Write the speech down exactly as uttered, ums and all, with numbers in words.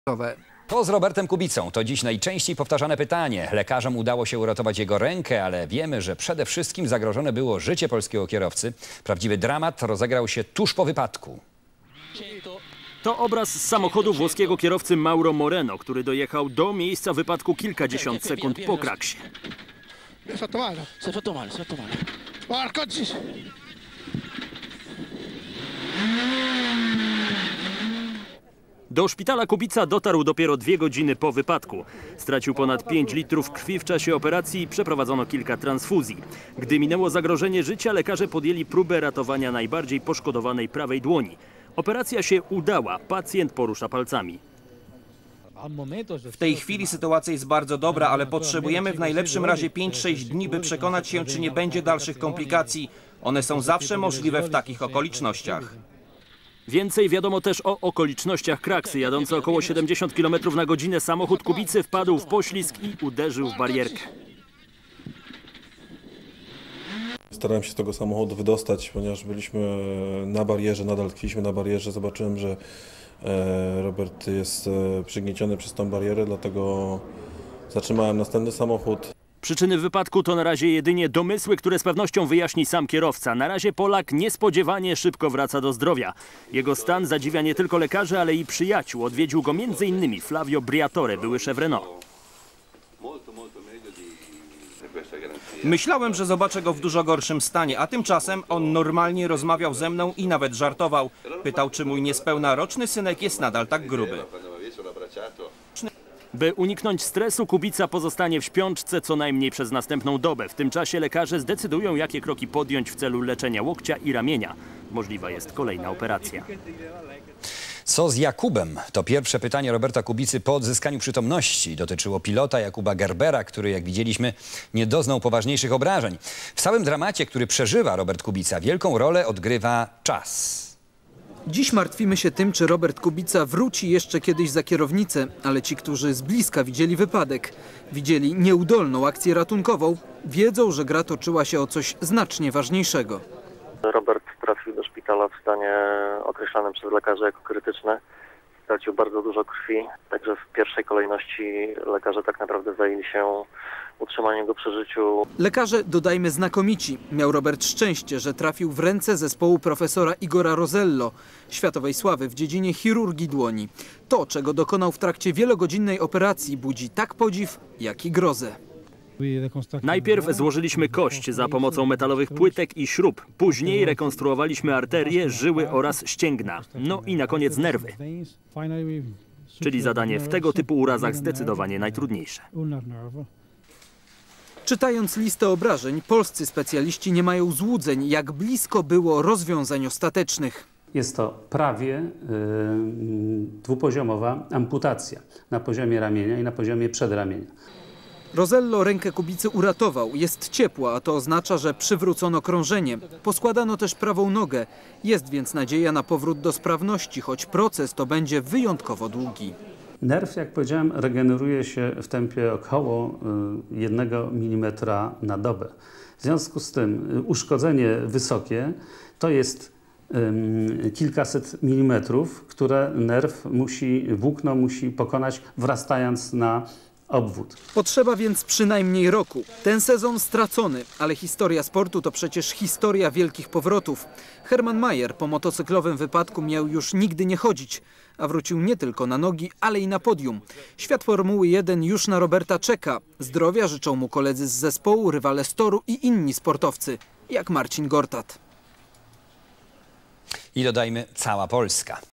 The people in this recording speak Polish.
To z Robertem Kubicą. To dziś najczęściej powtarzane pytanie. Lekarzom udało się uratować jego rękę, ale wiemy, że przede wszystkim zagrożone było życie polskiego kierowcy. Prawdziwy dramat rozegrał się tuż po wypadku. To obraz z samochodu włoskiego kierowcy Mauro Moreno, który dojechał do miejsca wypadku kilkadziesiąt sekund po kraksie. Do szpitala Kubica dotarł dopiero dwie godziny po wypadku. Stracił ponad pięć litrów krwi w czasie operacji i przeprowadzono kilka transfuzji. Gdy minęło zagrożenie życia, lekarze podjęli próbę ratowania najbardziej poszkodowanej prawej dłoni. Operacja się udała, pacjent porusza palcami. W tej chwili sytuacja jest bardzo dobra, ale potrzebujemy w najlepszym razie pięć sześć dni, by przekonać się, czy nie będzie dalszych komplikacji. One są zawsze możliwe w takich okolicznościach. Więcej wiadomo też o okolicznościach kraksy. Jadący około siedemdziesiąt kilometrów na godzinę samochód Kubicy wpadł w poślizg i uderzył w barierkę. Starałem się z tego samochodu wydostać, ponieważ byliśmy na barierze, nadal tkwiliśmy na barierze. Zobaczyłem, że Robert jest przygnieciony przez tą barierę, dlatego zatrzymałem następny samochód. Przyczyny wypadku to na razie jedynie domysły, które z pewnością wyjaśni sam kierowca. Na razie Polak niespodziewanie szybko wraca do zdrowia. Jego stan zadziwia nie tylko lekarzy, ale i przyjaciół. Odwiedził go między innymi Flavio Briatore, były szef Renault. Myślałem, że zobaczę go w dużo gorszym stanie, a tymczasem on normalnie rozmawiał ze mną i nawet żartował. Pytał, czy mój niespełna roczny synek jest nadal tak gruby. By uniknąć stresu, Kubica pozostanie w śpiączce co najmniej przez następną dobę. W tym czasie lekarze zdecydują, jakie kroki podjąć w celu leczenia łokcia i ramienia. Możliwa jest kolejna operacja. Co z Jakubem? To pierwsze pytanie Roberta Kubicy po odzyskaniu przytomności. Dotyczyło pilota Jakuba Gerbera, który, jak widzieliśmy, nie doznał poważniejszych obrażeń. W całym dramacie, który przeżywa Robert Kubica, wielką rolę odgrywa czas. Dziś martwimy się tym, czy Robert Kubica wróci jeszcze kiedyś za kierownicę, ale ci, którzy z bliska widzieli wypadek, widzieli nieudolną akcję ratunkową, wiedzą, że gra toczyła się o coś znacznie ważniejszego. Robert trafił do szpitala w stanie określanym przez lekarzy jako krytyczny. Stracił bardzo dużo krwi, także w pierwszej kolejności lekarze tak naprawdę zajęli się utrzymaniem go przy życiu. Lekarze, dodajmy, znakomici. Miał Robert szczęście, że trafił w ręce zespołu profesora Igora Rosello, światowej sławy w dziedzinie chirurgii dłoni. To, czego dokonał w trakcie wielogodzinnej operacji, budzi tak podziw, jak i grozę. Najpierw złożyliśmy kość za pomocą metalowych płytek i śrub. Później rekonstruowaliśmy arterie, żyły oraz ścięgna. No i na koniec nerwy. Czyli zadanie w tego typu urazach zdecydowanie najtrudniejsze. Czytając listę obrażeń, polscy specjaliści nie mają złudzeń, jak blisko było rozwiązań ostatecznych. Jest to prawie y, dwupoziomowa amputacja na poziomie ramienia i na poziomie przedramienia. Rosello rękę Kubicy uratował. Jest ciepła, a to oznacza, że przywrócono krążenie. Poskładano też prawą nogę. Jest więc nadzieja na powrót do sprawności, choć proces to będzie wyjątkowo długi. Nerw, jak powiedziałem, regeneruje się w tempie około jednego milimetra na dobę. W związku z tym uszkodzenie wysokie to jest um, kilkaset milimetrów, które nerw musi, włókno musi pokonać, wrastając na obwód. Potrzeba więc przynajmniej roku. Ten sezon stracony, ale historia sportu to przecież historia wielkich powrotów. Hermann Maier po motocyklowym wypadku miał już nigdy nie chodzić, a wrócił nie tylko na nogi, ale i na podium. Świat Formuły jeden już na Roberta czeka. Zdrowia życzą mu koledzy z zespołu, rywale z toru i inni sportowcy, jak Marcin Gortat. I dodajmy, cała Polska.